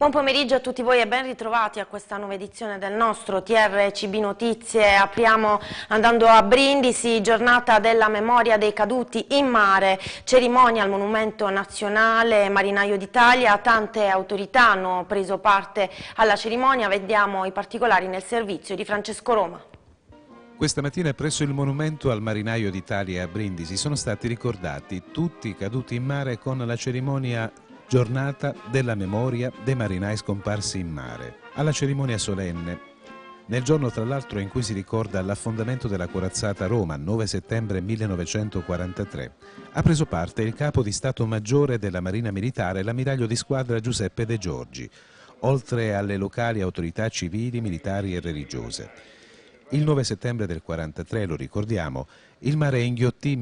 Buon pomeriggio a tutti voi e ben ritrovati a questa nuova edizione del nostro TRCB Notizie. Apriamo andando a Brindisi, giornata della memoria dei caduti in mare, cerimonia al Monumento Nazionale Marinaio d'Italia. Tante autorità hanno preso parte alla cerimonia, vediamo i particolari nel servizio di Francesco Roma. Questa mattina presso il Monumento al Marinaio d'Italia a Brindisi sono stati ricordati tutti i caduti in mare con la cerimonia Giornata della memoria dei marinai scomparsi in mare. Alla cerimonia solenne, nel giorno tra l'altro in cui si ricorda l'affondamento della corazzata Roma, 9 settembre 1943, ha preso parte il capo di Stato Maggiore della Marina Militare, l'ammiraglio di squadra Giuseppe De Giorgi, oltre alle locali autorità civili, militari e religiose. Il 9 settembre del 1943, lo ricordiamo, il mare inghiottì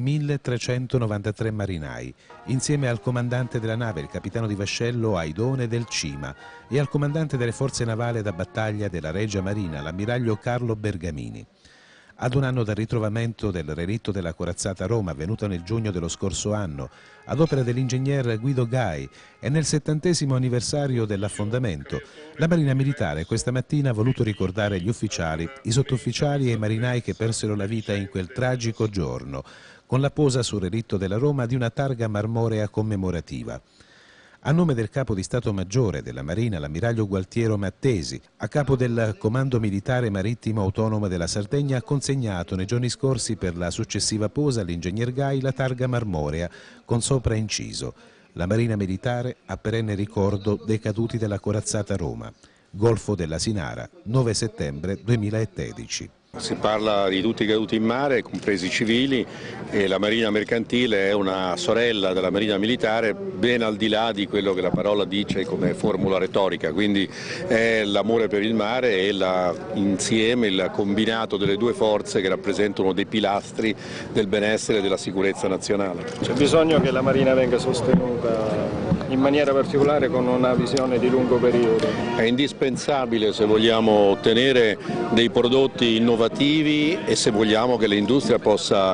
1393 marinai, insieme al comandante della nave, il capitano di vascello Aidone del Cima, e al comandante delle forze navali da battaglia della Regia Marina, l'ammiraglio Carlo Bergamini. Ad un anno dal ritrovamento del relitto della corazzata Roma, avvenuto nel giugno dello scorso anno, ad opera dell'ingegner Guido Gai, e nel 70° anniversario dell'affondamento, la Marina Militare questa mattina ha voluto ricordare gli ufficiali, i sottufficiali e i marinai che persero la vita in quel tragico giorno, con la posa sul relitto della Roma di una targa marmorea commemorativa. A nome del capo di Stato Maggiore della Marina, l'ammiraglio Gualtiero Mattesi, a capo del Comando Militare Marittimo Autonomo della Sardegna, ha consegnato nei giorni scorsi per la successiva posa all'ingegner Gai la targa marmorea con sopra inciso: la Marina Militare a perenne ricordo dei caduti della corazzata Roma, Golfo della Sinara, 9 settembre 2013. Si parla di tutti i caduti in mare, compresi i civili, e la Marina Mercantile è una sorella della Marina Militare, ben al di là di quello che la parola dice come formula retorica, quindi è l'amore per il mare e insieme il combinato delle due forze che rappresentano dei pilastri del benessere e della sicurezza nazionale. C'è bisogno che la Marina venga sostenuta in maniera particolare con una visione di lungo periodo. È indispensabile se vogliamo ottenere dei prodotti innovativi e se vogliamo che l'industria possa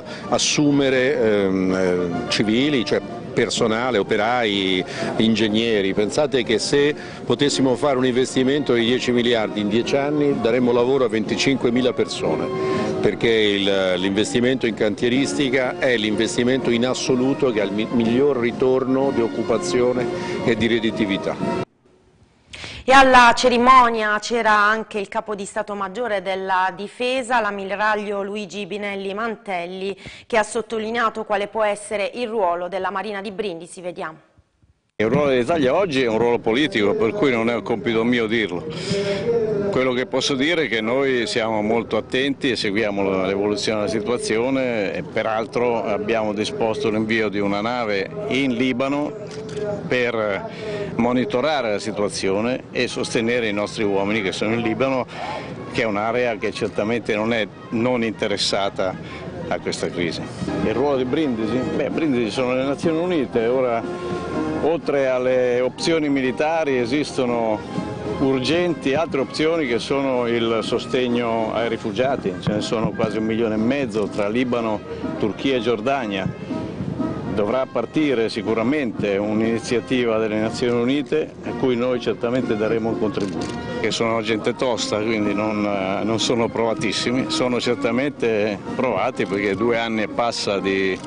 assumere civili, cioè personale, operai, ingegneri. Pensate che se potessimo fare un investimento di 10 miliardi in 10 anni daremmo lavoro a 25.000 persone, perché l'investimento in cantieristica è l'investimento in assoluto che ha il miglior ritorno di occupazione e di redditività. E alla cerimonia c'era anche il capo di Stato Maggiore della Difesa, l'ammiraglio Luigi Binelli Mantelli, che ha sottolineato quale può essere il ruolo della Marina di Brindisi. Vediamo. Il ruolo dell'Italia oggi è un ruolo politico, per cui non è un compito mio dirlo. Quello che posso dire è che noi siamo molto attenti e seguiamo l'evoluzione della situazione e peraltro abbiamo disposto l'invio di una nave in Libano per monitorare la situazione e sostenere i nostri uomini che sono in Libano, che è un'area che certamente non è non interessata a questa crisi. Il ruolo di Brindisi? Brindisi sono le Nazioni Unite, ora oltre alle opzioni militari esistono urgenti altre opzioni che sono il sostegno ai rifugiati, ce ne sono quasi 1,5 milioni tra Libano, Turchia e Giordania. Dovrà partire sicuramente un'iniziativa delle Nazioni Unite a cui noi certamente daremo un contributo. Che sono gente tosta, quindi non sono provatissimi, sono certamente provati perché 2 anni e passa di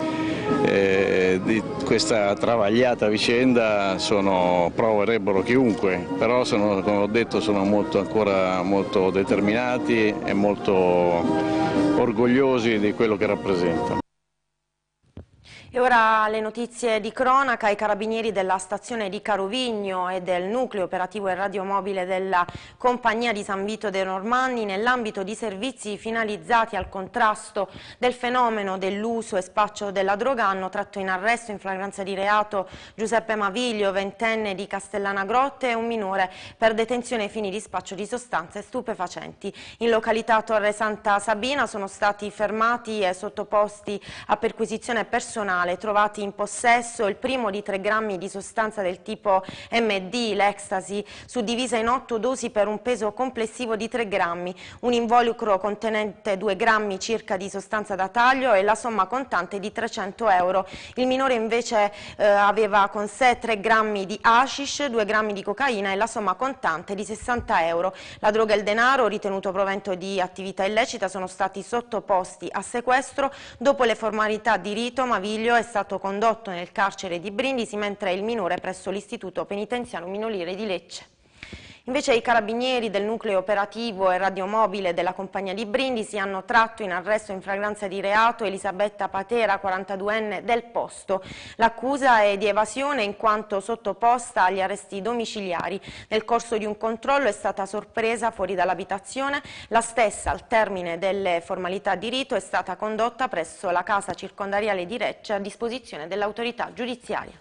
questa travagliata vicenda proverebbero chiunque, però come ho detto sono ancora molto determinati e molto orgogliosi di quello che rappresentano. E ora le notizie di cronaca. I carabinieri della stazione di Carovigno e del nucleo operativo e radiomobile della compagnia di San Vito dei Normanni, nell'ambito di servizi finalizzati al contrasto del fenomeno dell'uso e spaccio della droga, hanno tratto in arresto in flagranza di reato Giuseppe Maviglio, 20enne di Castellana Grotte, e un minore per detenzione ai fini di spaccio di sostanze stupefacenti. In località Torre Santa Sabina sono stati fermati e sottoposti a perquisizione personale nazionale, trovati in possesso il primo di 3 grammi di sostanza del tipo MD, l'ecstasy, suddivisa in 8 dosi per un peso complessivo di 3 grammi, un involucro contenente 2 grammi circa di sostanza da taglio e la somma contante di 300 euro. Il minore invece aveva con sé 3 grammi di hashish, 2 grammi di cocaina e la somma contante di 60 euro. La droga e il denaro, ritenuto provento di attività illecita, sono stati sottoposti a sequestro. Dopo le formalità di rito, Maviglio è stato condotto nel carcere di Brindisi, mentre il minore presso l'istituto penitenziario minorile di Lecce. Invece i carabinieri del nucleo operativo e radiomobile della compagnia di Brindisi hanno tratto in arresto in flagranza di reato Elisabetta Patera, 42enne del posto. L'accusa è di evasione in quanto sottoposta agli arresti domiciliari. Nel corso di un controllo è stata sorpresa fuori dall'abitazione. La stessa, al termine delle formalità di rito, è stata condotta presso la casa circondariale di Lecce a disposizione dell'autorità giudiziaria.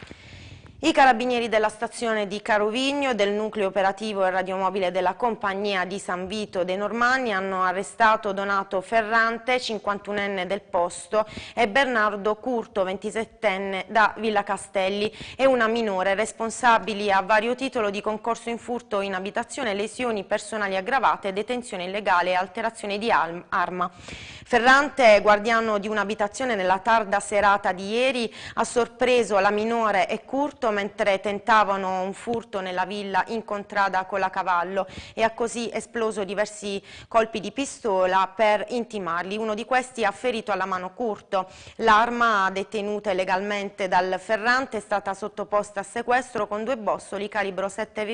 I carabinieri della stazione di Carovigno, del nucleo operativo e radiomobile della compagnia di San Vito dei Normanni hanno arrestato Donato Ferrante, 51enne del posto, e Bernardo Curto, 27enne da Villa Castelli, e una minore, responsabili a vario titolo di concorso in furto in abitazione, lesioni personali aggravate, detenzione illegale e alterazione di arma. Ferrante, guardiano di un'abitazione nella tarda serata di ieri, ha sorpreso la minore e Curto mentre tentavano un furto nella villa in contrada con la Cavallo e ha così esploso diversi colpi di pistola per intimarli. Uno di questi ha ferito alla mano Curto. L'arma, detenuta illegalmente dal Ferrante, è stata sottoposta a sequestro con 2 bossoli calibro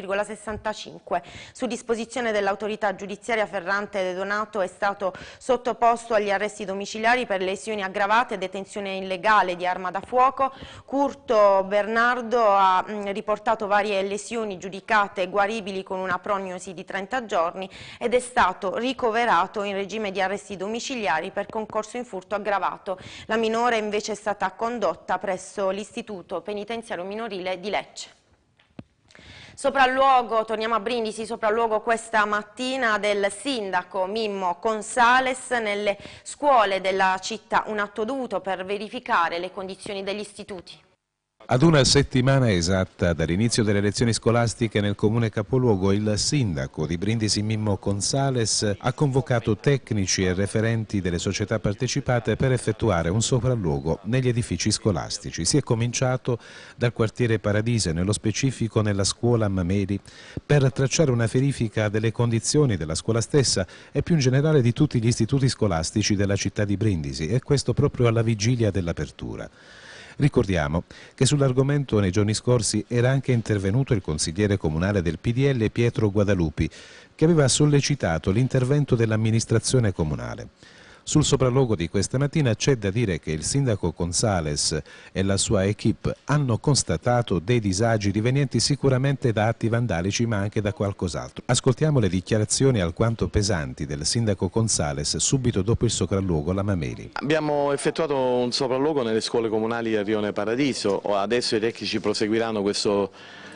7,65. Su disposizione dell'autorità giudiziaria, Ferrante Donato è stato sottoposto agli arresti domiciliari per lesioni aggravate e detenzione illegale di arma da fuoco. Curto Bernardo ha riportato varie lesioni giudicate guaribili con una prognosi di 30 giorni ed è stato ricoverato in regime di arresti domiciliari per concorso in furto aggravato. La minore invece è stata condotta presso l'istituto penitenziario minorile di Lecce. Sopralluogo, torniamo a Brindisi, sopralluogo questa mattina del sindaco Mimmo Consales nelle scuole della città, un atto dovuto per verificare le condizioni degli istituti. Ad una settimana esatta dall'inizio delle lezioni scolastiche nel comune capoluogo, il sindaco di Brindisi Mimmo Consales ha convocato tecnici e referenti delle società partecipate per effettuare un sopralluogo negli edifici scolastici. Si è cominciato dal quartiere Paradise, nello specifico nella scuola Mameli, per tracciare una verifica delle condizioni della scuola stessa e più in generale di tutti gli istituti scolastici della città di Brindisi, e questo proprio alla vigilia dell'apertura. Ricordiamo che sull'argomento nei giorni scorsi era anche intervenuto il consigliere comunale del PDL Pietro Guadalupi, che aveva sollecitato l'intervento dell'amministrazione comunale. Sul sopralluogo di questa mattina c'è da dire che il sindaco Consales e la sua equipe hanno constatato dei disagi divenienti sicuramente da atti vandalici, ma anche da qualcos'altro. Ascoltiamo le dichiarazioni alquanto pesanti del sindaco Consales subito dopo il sopralluogo alla Mameli. Abbiamo effettuato un sopralluogo nelle scuole comunali a Rione Paradiso, adesso i tecnici proseguiranno questo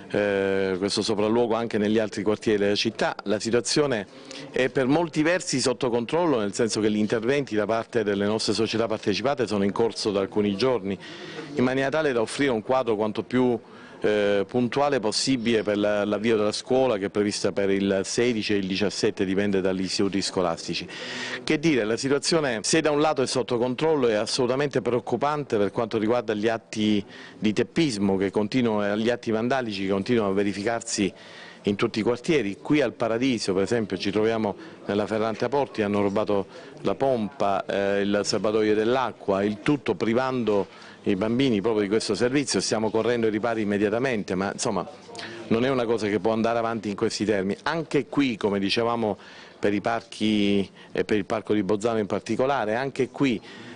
sopralluogo anche negli altri quartieri della città. La situazione è per molti versi sotto controllo, nel senso che gli interventi da parte delle nostre società partecipate sono in corso da alcuni giorni, in maniera tale da offrire un quadro quanto più puntuale possibile per l'avvio della scuola, che è prevista per il 16 e il 17, dipende dagli istituti scolastici. Che dire, la situazione, se da un lato è sotto controllo, è assolutamente preoccupante per quanto riguarda gli atti di teppismo e gli atti vandalici che continuano a verificarsi in tutti i quartieri. Qui al Paradiso, per esempio, ci troviamo nella Ferrante a Porti, hanno rubato la pompa, il serbatoio dell'acqua, il tutto privando i bambini proprio di questo servizio. Stiamo correndo ai ripari immediatamente, ma insomma non è una cosa che può andare avanti in questi termini. Anche qui, come dicevamo per i parchi e per il parco di Bozzano in particolare, anche qui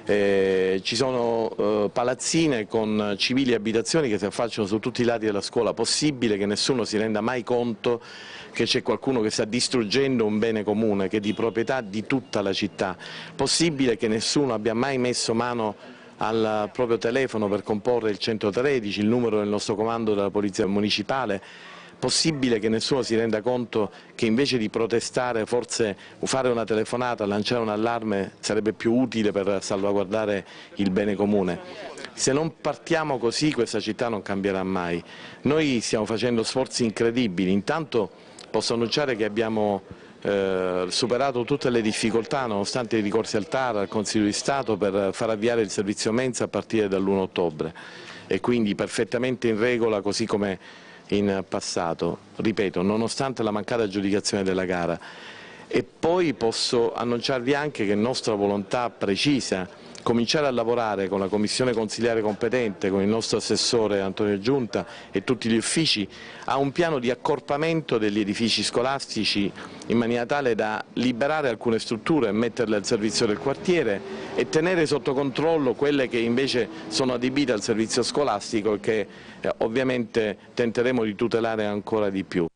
ci sono palazzine con civili abitazioni che si affacciano su tutti i lati della scuola. Possibile che nessuno si renda mai conto che c'è qualcuno che sta distruggendo un bene comune che è di proprietà di tutta la città? Possibile che nessuno abbia mai messo mano al proprio telefono per comporre il 113, il numero del nostro comando della Polizia Municipale, possibile che nessuno si renda conto che invece di protestare forse fare una telefonata, lanciare un allarme sarebbe più utile per salvaguardare il bene comune. Se non partiamo così questa città non cambierà mai. Noi stiamo facendo sforzi incredibili, intanto posso annunciare che abbiamo superato tutte le difficoltà nonostante i ricorsi al TAR, al Consiglio di Stato, per far avviare il servizio mensa a partire dall'1 ottobre e quindi perfettamente in regola così come in passato, ripeto, nonostante la mancata aggiudicazione della gara. E poi posso annunciarvi anche che è nostra volontà precisa cominciare a lavorare con la commissione consiliare competente, con il nostro assessore Antonio Giunta e tutti gli uffici a un piano di accorpamento degli edifici scolastici in maniera tale da liberare alcune strutture e metterle al servizio del quartiere e tenere sotto controllo quelle che invece sono adibite al servizio scolastico e che ovviamente tenteremo di tutelare ancora di più.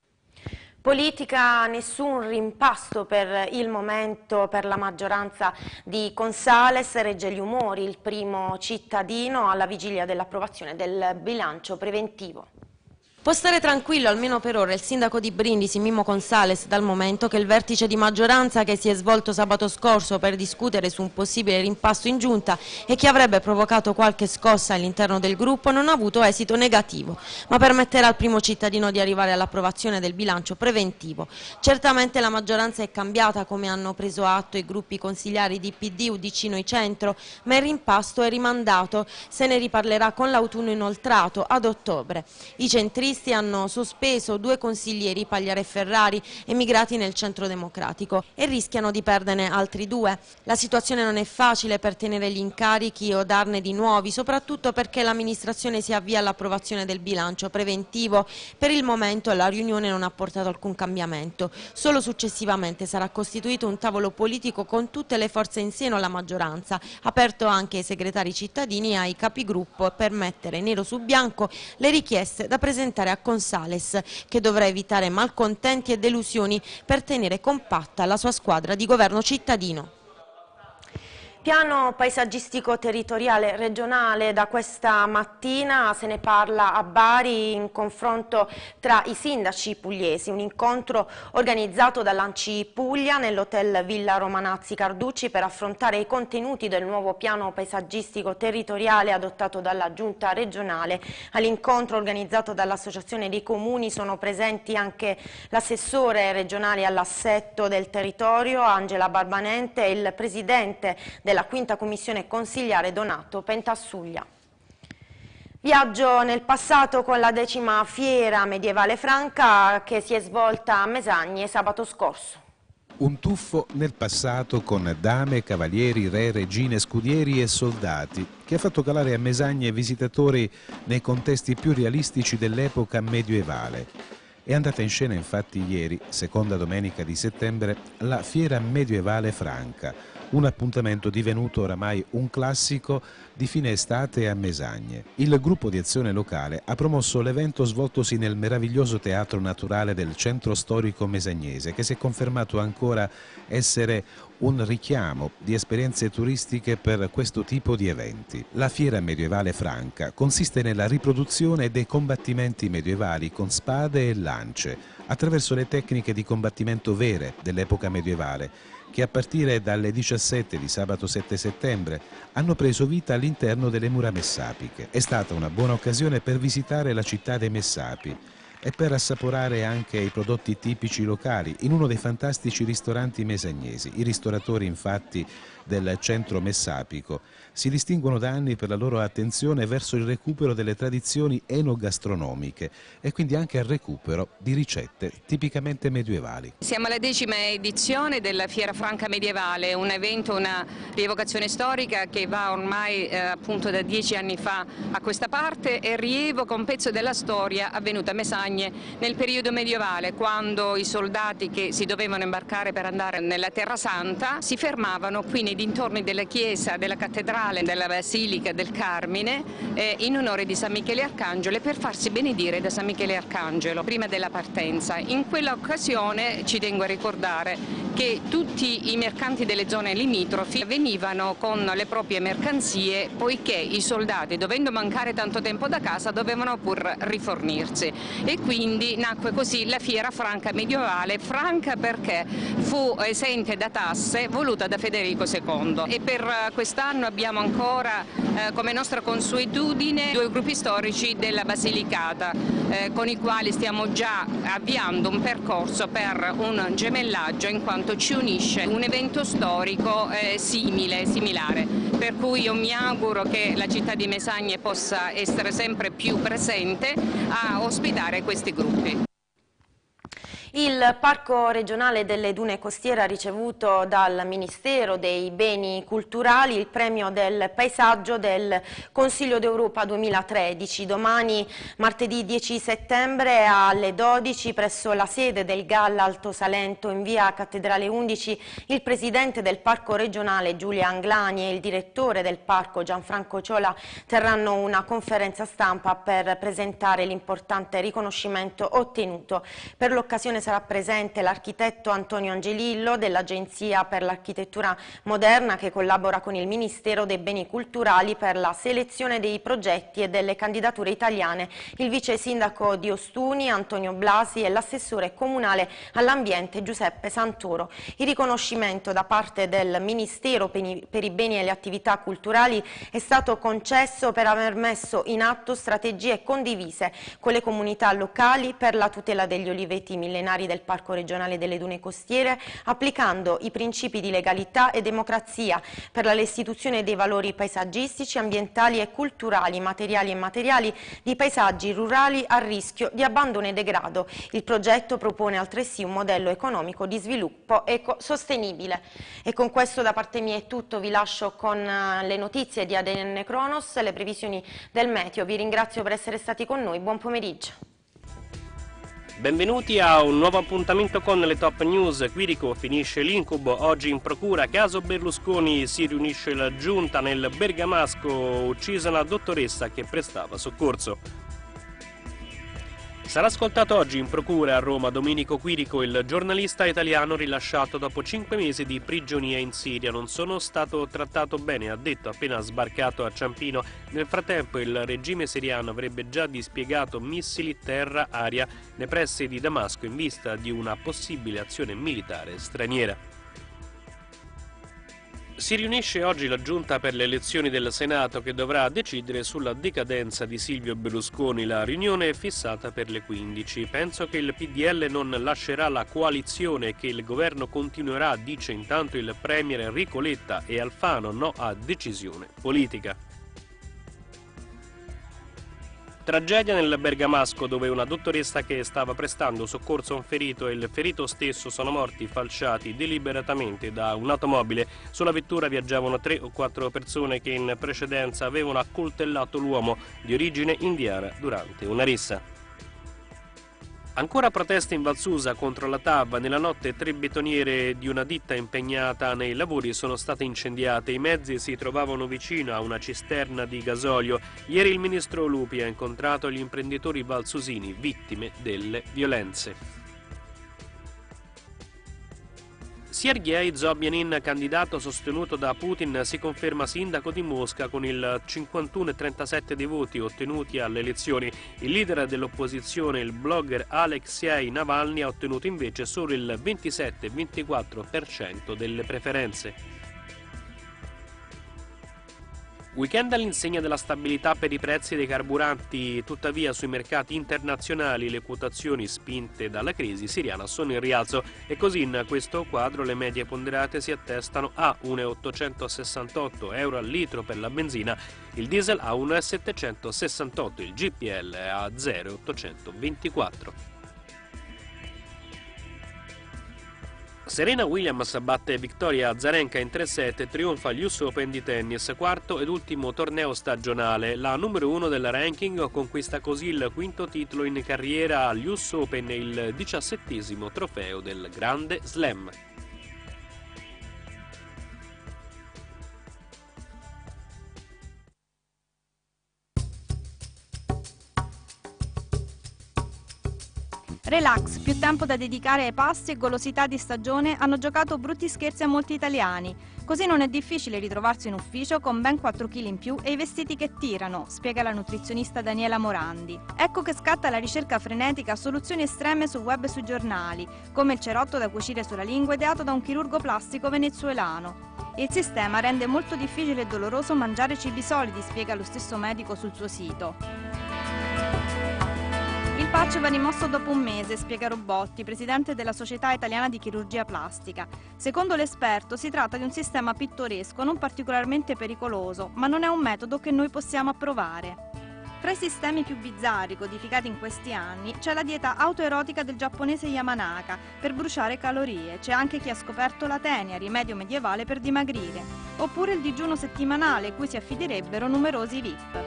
Politica, nessun rimpasto per il momento per la maggioranza di Consales, regge gli umori il primo cittadino alla vigilia dell'approvazione del bilancio preventivo. Può stare tranquillo almeno per ora il sindaco di Brindisi Mimmo Consales, dal momento che il vertice di maggioranza che si è svolto sabato scorso per discutere su un possibile rimpasto in giunta e che avrebbe provocato qualche scossa all'interno del gruppo non ha avuto esito negativo, ma permetterà al primo cittadino di arrivare all'approvazione del bilancio preventivo. Certamente la maggioranza è cambiata, come hanno preso atto i gruppi consigliari di PD, UDC, Noi Centro, ma il rimpasto è rimandato, se ne riparlerà con l'autunno inoltrato ad ottobre. I centristi hanno sospeso 2 consiglieri, Pagliare e Ferrari, emigrati nel Centro Democratico e rischiano di perderne altri 2. La situazione non è facile per tenere gli incarichi o darne di nuovi, soprattutto perché l'amministrazione si avvia all'approvazione del bilancio preventivo. Per il momento la riunione non ha portato alcun cambiamento, solo successivamente sarà costituito un tavolo politico con tutte le forze in seno alla maggioranza, aperto anche ai segretari cittadini e ai capigruppo per mettere nero su bianco le richieste da presentare a Consales, che dovrà evitare malcontenti e delusioni per tenere compatta la sua squadra di governo cittadino. Piano paesaggistico territoriale regionale, da questa mattina se ne parla a Bari in confronto tra i sindaci pugliesi, un incontro organizzato dall'Anci Puglia nell'hotel Villa Romanazzi Carducci per affrontare i contenuti del nuovo piano paesaggistico territoriale adottato dalla giunta regionale. All'incontro organizzato dall'Associazione dei Comuni sono presenti anche l'assessore regionale all'assetto del territorio Angela Barbanente e il presidente della quinta commissione consigliare Donato Pentassuglia. Viaggio nel passato con la 10ª fiera medievale franca che si è svolta a Mesagne sabato scorso. Un tuffo nel passato con dame, cavalieri, re, regine, scudieri e soldati che ha fatto calare a Mesagne visitatori nei contesti più realistici dell'epoca medievale. È andata in scena infatti ieri, seconda domenica di settembre, la Fiera Medievale Franca, un appuntamento divenuto oramai un classico di fine estate a Mesagne. Il gruppo di azione locale ha promosso l'evento svoltosi nel meraviglioso teatro naturale del centro storico mesagnese, che si è confermato ancora essere un richiamo di esperienze turistiche per questo tipo di eventi. La Fiera Medievale Franca consiste nella riproduzione dei combattimenti medievali con spade e lance, attraverso le tecniche di combattimento vere dell'epoca medievale, che a partire dalle 17 di sabato 7 settembre hanno preso vita all'interno delle mura messapiche. È stata una buona occasione per visitare la città dei Messapi e per assaporare anche i prodotti tipici locali in uno dei fantastici ristoranti mesagnesi. I ristoratori infatti del centro messapico si distinguono da anni per la loro attenzione verso il recupero delle tradizioni enogastronomiche e quindi anche al recupero di ricette tipicamente medievali. Siamo alla 10ª edizione della Fiera Franca Medievale, un evento, una rievocazione storica che va ormai appunto da 10 anni fa a questa parte e rievoca un pezzo della storia avvenuta a Mesagne nel periodo medievale, quando i soldati che si dovevano imbarcare per andare nella Terra Santa si fermavano qui nei dintorni della chiesa, della cattedrale, della Basilica del Carmine in onore di San Michele Arcangelo e per farsi benedire da San Michele Arcangelo prima della partenza. In quella occasione ci tengo a ricordare che tutti i mercanti delle zone limitrofi venivano con le proprie mercanzie, poiché i soldati, dovendo mancare tanto tempo da casa, dovevano pur rifornirsi, e e quindi nacque così la Fiera Franca Medievale, franca perché fu esente da tasse, voluta da Federico II. E per quest'anno abbiamo ancora come nostra consuetudine 2 gruppi storici della Basilicata, con i quali stiamo già avviando un percorso per un gemellaggio, in quanto ci unisce un evento storico similare, per cui io mi auguro che la città di Mesagne possa essere sempre più presente a ospitare questi gruppi. Il Parco regionale delle Dune Costiere ha ricevuto dal Ministero dei Beni Culturali il premio del paesaggio del Consiglio d'Europa 2013. Domani, martedì 10 settembre alle 12, presso la sede del GAL Alto Salento in via Cattedrale 11, il presidente del Parco regionale Giulia Anglani e il direttore del Parco Gianfranco Ciola terranno una conferenza stampa per presentare l'importante riconoscimento ottenuto. Per l'occasione sarà presente l'architetto Antonio Angelillo dell'Agenzia per l'Architettura Moderna, che collabora con il Ministero dei Beni Culturali per la selezione dei progetti e delle candidature italiane, il vice sindaco di Ostuni Antonio Blasi e l'assessore comunale all'ambiente Giuseppe Santoro. Il riconoscimento da parte del Ministero per i beni e le attività culturali è stato concesso per aver messo in atto strategie condivise con le comunità locali per la tutela degli oliveti millenari del Parco regionale delle Dune Costiere, applicando i principi di legalità e democrazia per la restituzione dei valori paesaggistici, ambientali e culturali, materiali e immateriali di paesaggi rurali a rischio di abbandono e degrado. Il progetto propone altresì un modello economico di sviluppo ecosostenibile. E con questo da parte mia è tutto, vi lascio con le notizie di ADN Cronos, le previsioni del meteo. Vi ringrazio per essere stati con noi, buon pomeriggio. Benvenuti a un nuovo appuntamento con le top news. Quirico finisce l'incubo, oggi in procura, caso Berlusconi, si riunisce la giunta nel Bergamasco, uccisa una dottoressa che prestava soccorso. Sarà ascoltato oggi in procura a Roma Domenico Quirico, il giornalista italiano rilasciato dopo 5 mesi di prigionia in Siria. Non sono stato trattato bene, ha detto appena sbarcato a Ciampino. Nel frattempo il regime siriano avrebbe già dispiegato missili terra-aria nei pressi di Damasco in vista di una possibile azione militare straniera. Si riunisce oggi la Giunta per le elezioni del Senato che dovrà decidere sulla decadenza di Silvio Berlusconi. La riunione è fissata per le 15. Penso che il PDL non lascerà la coalizione e che il governo continuerà, dice intanto il premier Enrico Letta, e Alfano no a decisione politica. Tragedia nel Bergamasco, dove una dottoressa che stava prestando soccorso a un ferito e il ferito stesso sono morti falciati deliberatamente da un'automobile. Sulla vettura viaggiavano 3 o 4 persone che in precedenza avevano accoltellato l'uomo di origine indiana durante una rissa. Ancora proteste in Valsusa contro la TAV. Nella notte 3 betoniere di una ditta impegnata nei lavori sono state incendiate. I mezzi si trovavano vicino a una cisterna di gasolio. Ieri il ministro Lupi ha incontrato gli imprenditori valsusini vittime delle violenze. Sergei Sobyanin, candidato sostenuto da Putin, si conferma sindaco di Mosca con il 51,37 dei voti ottenuti alle elezioni. Il leader dell'opposizione, il blogger Alexei Navalny, ha ottenuto invece solo il 27,24% delle preferenze. Weekend all'insegna della stabilità per i prezzi dei carburanti, tuttavia sui mercati internazionali le quotazioni spinte dalla crisi siriana sono in rialzo e così in questo quadro le medie ponderate si attestano a 1,868 euro al litro per la benzina, il diesel a 1,768, il GPL a 0,824. Serena Williams batte Victoria Azarenka in 3-7 e trionfa agli US Open di tennis, quarto ed ultimo torneo stagionale. La numero 1 del ranking conquista così il 5° titolo in carriera agli US Open e il 17° trofeo del Grande Slam. Relax, più tempo da dedicare ai pasti e golosità di stagione hanno giocato brutti scherzi a molti italiani. Così non è difficile ritrovarsi in ufficio con ben 4 kg in più e i vestiti che tirano, spiega la nutrizionista Daniela Morandi. Ecco che scatta la ricerca frenetica a soluzioni estreme su web e sui giornali, come il cerotto da cucire sulla lingua ideato da un chirurgo plastico venezuelano. Il sistema rende molto difficile e doloroso mangiare cibi solidi, spiega lo stesso medico sul suo sito. Il patch va rimosso dopo un mese, spiega Robotti, presidente della Società Italiana di Chirurgia Plastica. Secondo l'esperto si tratta di un sistema pittoresco non particolarmente pericoloso, ma non è un metodo che noi possiamo approvare. Tra i sistemi più bizzarri codificati in questi anni c'è la dieta autoerotica del giapponese Yamanaka per bruciare calorie, c'è anche chi ha scoperto la tenia, rimedio medievale per dimagrire, oppure il digiuno settimanale cui si affiderebbero numerosi VIP.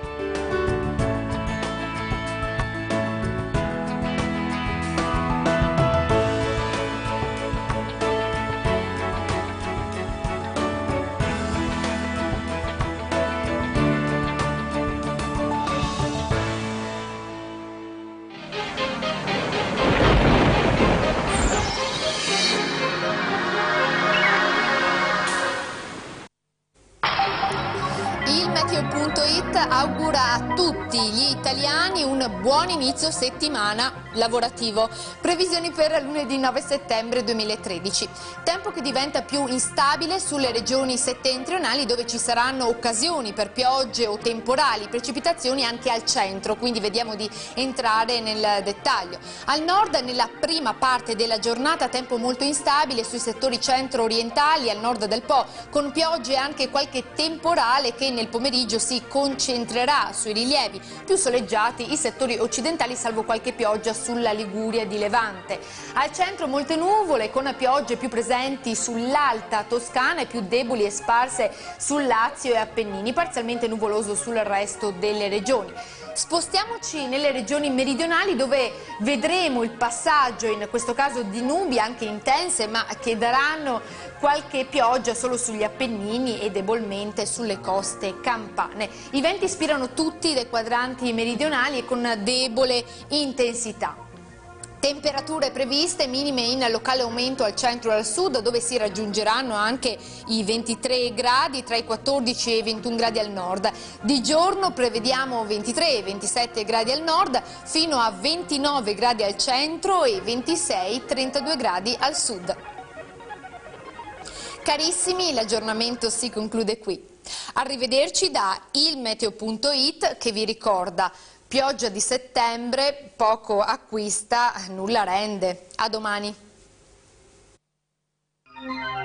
Meteo.it augura a tutti gli italiani un buon inizio settimana lavorativo. Previsioni per lunedì 9 settembre 2013. Tempo che diventa più instabile sulle regioni settentrionali dove ci saranno occasioni per piogge o temporali, precipitazioni anche al centro, quindi vediamo di entrare nel dettaglio. Al nord nella prima parte della giornata tempo molto instabile sui settori centro-orientali, al nord del Po, con piogge e anche qualche temporale che nel pomeriggio si concentrerà sui rilievi più soleggiati, i settori occidentali, salvo qualche pioggia sulla Liguria di Levante. Al centro molte nuvole con piogge più presenti sull'alta Toscana e più deboli e sparse sul Lazio e Appennini, parzialmente nuvoloso sul resto delle regioni. Spostiamoci nelle regioni meridionali dove vedremo il passaggio, in questo caso di nubi anche intense, ma che daranno qualche pioggia solo sugli Appennini e debolmente sulle coste campane. I venti ispirano tutti dai quadranti meridionali e con debole intensità. Temperature previste, minime in locale aumento al centro e al sud, dove si raggiungeranno anche i 23 gradi, tra i 14 e i 21 gradi al nord. Di giorno prevediamo 23 e 27 gradi al nord, fino a 29 gradi al centro e 26-32 gradi al sud. Carissimi, l'aggiornamento si conclude qui. Arrivederci da ilmeteo.it che vi ricorda: pioggia di settembre, poco acquista, nulla rende. A domani.